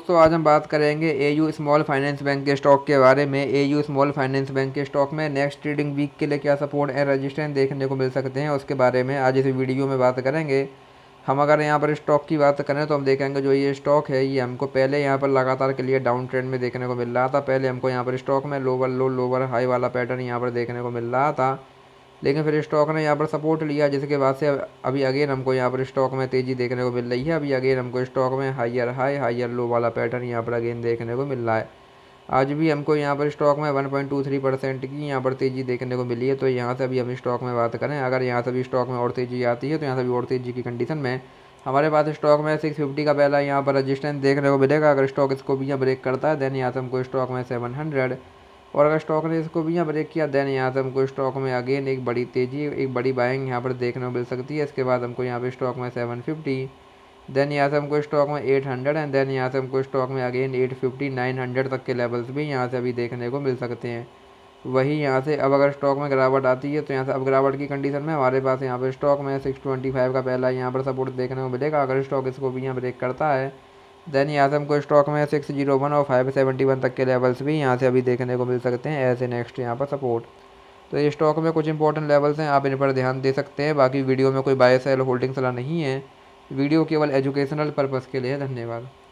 दोस्तों आज हम बात करेंगे एयू स्मॉल फाइनेंस बैंक के स्टॉक के बारे में। एयू स्मॉल फाइनेंस बैंक के स्टॉक में नेक्स्ट ट्रेडिंग वीक के लिए क्या सपोर्ट एंड रेजिस्टेंस देखने को मिल सकते हैं, उसके बारे में आज इस वीडियो में बात करेंगे। हम अगर यहाँ पर स्टॉक की बात करें तो हम देखेंगे जो ये स्टॉक है ये हमको पहले यहाँ पर लगातार के लिए डाउन ट्रेंड में देखने को मिल रहा था। पहले हमको यहाँ पर स्टॉक में लोअर लो लोअर हाई वाला पैटर्न यहाँ पर देखने को मिल रहा था, लेकिन फिर स्टॉक ने यहाँ पर सपोर्ट लिया, जिसके बाद से अभी अगेन हमको यहाँ पर स्टॉक में तेज़ी देखने को मिल रही है। अभी अगेन हमको स्टॉक में हाइयर हाई हाइयर लो वाला पैटर्न यहाँ पर अगेन देखने को मिल रहा है। आज भी हमको यहाँ पर स्टॉक में 1.23% की यहाँ पर तेज़ी देखने को मिली है। तो यहाँ से अभी हम स्टॉक में बात करें, अगर यहाँ से भी स्टॉक में और तेज़ी आती है तो यहाँ से भी और तेज़ी की कंडीशन में हमारे पास स्टॉक में 650 का पहला यहाँ पर रजिस्टेंस देखने को मिलेगा। अगर स्टॉक इसको भी यहाँ ब्रेक करता है देन यहाँ से हमको स्टॉक में 700, और अगर स्टॉक ने इसको भी यहाँ ब्रेक किया देन यहाँ से हमको स्टॉक में अगेन एक बड़ी तेज़ी एक बड़ी बाइंग यहाँ पर देखने को मिल सकती है। इसके बाद हमको यहाँ पर स्टॉक में 750, देन यहाँ से हमको स्टॉक में 800 एंड देन यहाँ से हमको स्टॉक में अगेन 850 900 तक के लेवल्स भी यहाँ से अभी देखने को मिल सकते हैं। वही यहाँ से अब अगर स्टॉक में गिरावट आती है तो यहाँ से अब गिरावट की कंडीशन में हमारे पास यहाँ पर स्टॉक में 625 का पहला यहाँ पर सपोर्ट देखने को मिलेगा। अगर स्टॉक इसको भी यहाँ ब्रेक करता है देन यहाँ से हमको स्टॉक में 601 और 571 तक के लेवल्स भी यहाँ से अभी देखने को मिल सकते हैं एज ए नेक्स्ट यहाँ पर सपोर्ट। तो ये स्टॉक में कुछ इंपॉर्टेंट लेवल्स हैं, आप इन पर ध्यान दे सकते हैं। बाकी वीडियो में कोई बाय सेल होल्डिंग सलाह नहीं है, वीडियो केवल एजुकेशनल पर्पज़ के लिए है। धन्यवाद।